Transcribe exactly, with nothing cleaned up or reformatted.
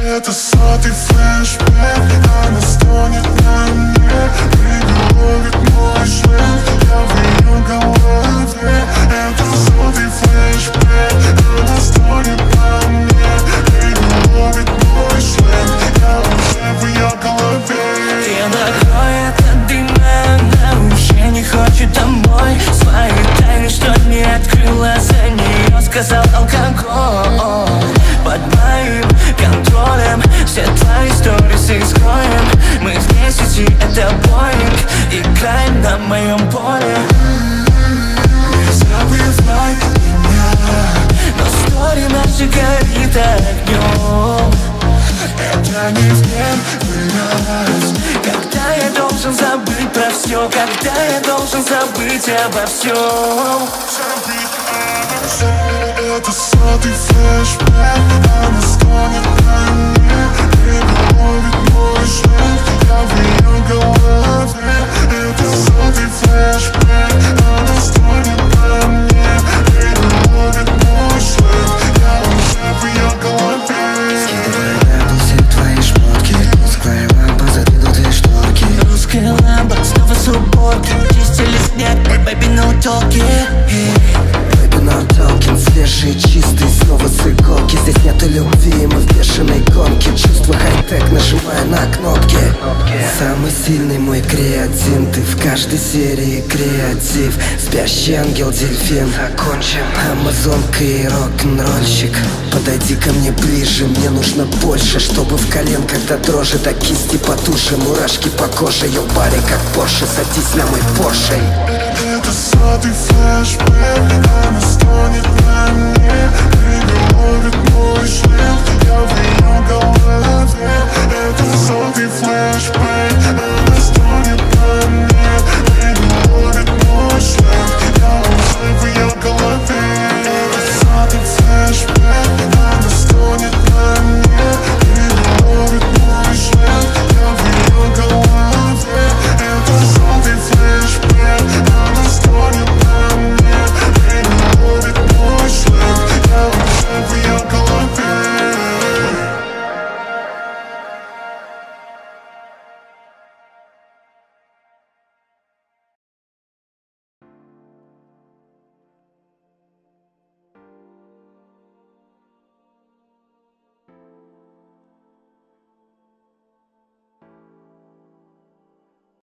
Это сотый флешбэк, она стонет на мне. Baby ловит мой шлем, я в ее голове. Это сотый флешбэк, она стонет на мне. Baby ловит мой шлем, я уже в ее голове. И накроет от дыма, она уже не хочет домой. Свои тайны, что не открыла, за нее сказал алкоголь. Под моим контролем все твои сторисы скроем. Мы в десяти, это боинг, играем на моем поле. Нельзя признать меня, но стори наша горит огнем. Это не в раз, когда я должен забыть про все, когда я должен забыть обо всем. Это сотый флешбэк, она стонет на мне. Baby ловит мой шлем, я в ее голове. Это сотый флешбэк, она стонет на мне. Baby ловит мой шлем, я уже в ее голове. Скидывай градусы твои шмотки, тусклая лампа, задвинут две шторки. Русская лампа, снова суббота, чистили снег, мой бэби no talking. No talking, свежий, чистый, снова с иголки. Здесь нету любви, мы в бешеной гонке. Чувство хай-тек, нажимая на кнопки. Самый сильный мой креатин, ты в каждой серии креатив. Спящий ангел, дельфин, закончим. Амазонка и рок-н-ролльщик. Подойди ко мне ближе, мне нужно больше, чтобы в коленках до дрожи, до кисти потуши. Мурашки по коже, ее баре как Порше. Садись на мой Порше. Это сотый флешбэк, она стонет на мне. Baby ловит мой